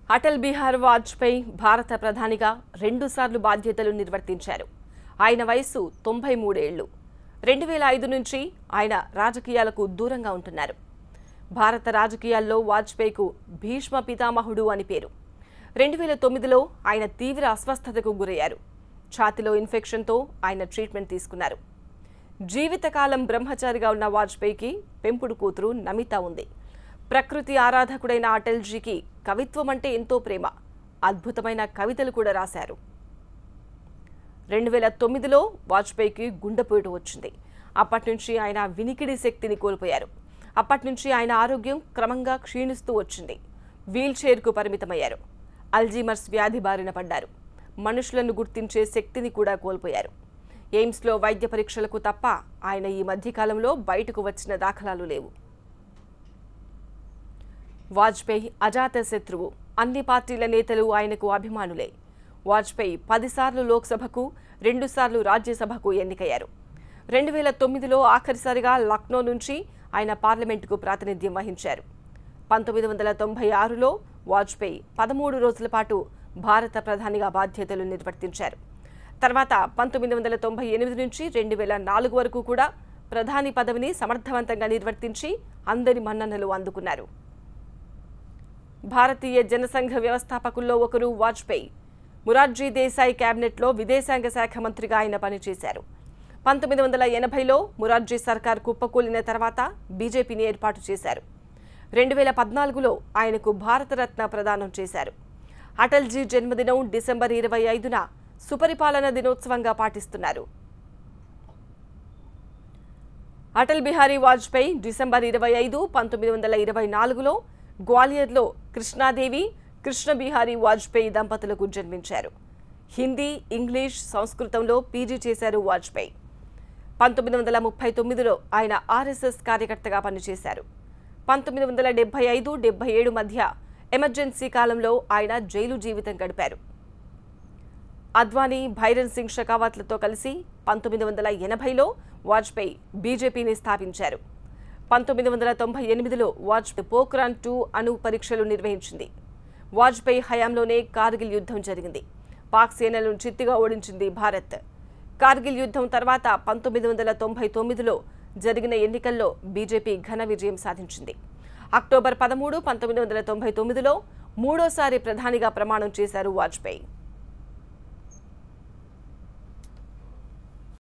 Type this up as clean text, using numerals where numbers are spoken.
అటల్ బిహారీ వాజ్పేయి భారత ప్రధానిగా 2 సార్లు బాధ్యతలు నిర్వర్తించారు. ఆయన వయసు 93 ఏళ్లు. 2005 నుంచి ఆయన రాజకీయాలకు దూరంగా ఉంటున్నారు. భారత రాజకీయాల్లో వాజ్పేయికు భీష్మ పితామహుడు అని పేరు. 2009లో ఆయన తీవ్ర అస్వస్థతకు గురయ్యారు. ఛాతీలో ఇన్ఫెక్షన్తో ఆయన ట్రీట్మెంట్ తీసుకున్నారు. జీవితకాలం బ్రహ్మచారిగా ఉన్న వాజ్పేయికి పెంపుడు కూతురు నమిత ఉంది. ప్రకృతి ఆరాధకుడైన అటల్జీకి కవిత్వం అంటే ఎంతో ప్రేమ. అద్భుతమైన కవితలు కూడా రాశారు. 2009లో వాజ్పేయికి గుండెపోటు వచ్చింది. అప్పటి నుంచి ఆయన వినికిడి శక్తిని కోల్పోయారు. అప్పటి నుంచి ఆయన ఆరోగ్యం క్రమంగా క్షీణిస్తూ వచ్చింది. వీల్ చైర్కు పరిమితమయ్యారు. అల్జీమర్స్ వ్యాధి బారిన పడ్డారు. మనుషులను గుర్తించే శక్తిని కూడా కోల్పోయారు. ఎయిమ్స్లో వైద్య పరీక్షలకు తప్ప ఆయన ఈ మధ్యకాలంలో బయటకు వచ్చిన దాఖలాలు లేవు. వాజ్పేయి అజాత శత్రువు. అన్ని పార్టీల నేతలు ఆయనకు అభిమానులే. వాజ్పేయి 10 సార్లు లోక్సభకు, 2 సార్లు రాజ్యసభకు ఎన్నికయ్యారు. 2009లో ఆఖరిసారిగా లక్నో నుంచి ఆయన పార్లమెంటుకు ప్రాతినిధ్యం వహించారు. 1996లో వాజ్పేయి 13 రోజుల పాటు భారత ప్రధానిగా బాధ్యతలు నిర్వర్తించారు. తర్వాత 1998 నుంచి 2004 వరకు కూడా ప్రధాని పదవిని సమర్థవంతంగా నిర్వర్తించి అందరి మన్ననలు అందుకున్నారు. భారతీయ జనసంఘ వ్యవస్థాపకుల్లో ఒకరు వాజ్పేయి. మొరార్జీ దేశాయ్ కేబినెట్లో విదేశాంగ శాఖ మంత్రిగా ఆయన పనిచేశారు. 1980లో మొరార్జీ సర్కార్ కుప్పకూలిన తర్వాత బీజేపీని ఏర్పాటు చేశారు. 2014లో ఆయనకు భారతరత్న ప్రదానం చేశారు. అటల్జీ జన్మదినం డిసెంబర్ 25న సుపరిపాలన దినోత్సవంగా పాటిస్తున్నారు. అటల్ బిహారీ వాజ్పేయి డిసెంబర్ 25, 1924లో గ్వాలియర్లో కృష్ణాదేవి, కృష్ణ బిహారీ వాజ్పేయి దంపతులకు జన్మించారు. హిందీ, ఇంగ్లీష్, సంస్కృతంలో పీజీ చేశారు వాజ్పేయి. 1939లో ఆయన ఆర్ఎస్ఎస్ కార్యకర్తగా పనిచేశారు. 1975-77 మధ్య ఎమర్జెన్సీ కాలంలో ఆయన జైలు జీవితం గడిపారు. అద్వానీ, భైరన్ సింగ్ షెకావత్లతో కలిసి 1980లో వాజ్పేయి బీజేపీని స్థాపించారు. 1998లో వాజ్పేయి పోఖ్రాన్ 2 అణు పరీక్షలు నిర్వహించింది. వాజ్పేయి హయాంలోనే కార్గిల్ యుద్ధం జరిగింది. పాక్ సేనలను చిత్తుగా ఓడించింది భారత్. కార్గిల్ యుద్ధం తర్వాత 1999లో జరిగిన ఎన్నికల్లో బీజేపీ ఘన విజయం సాధించింది. అక్టోబర్ 13, 1999లో మూడోసారి ప్రధానిగా ప్రమాణం చేశారు వాజ్పేయి.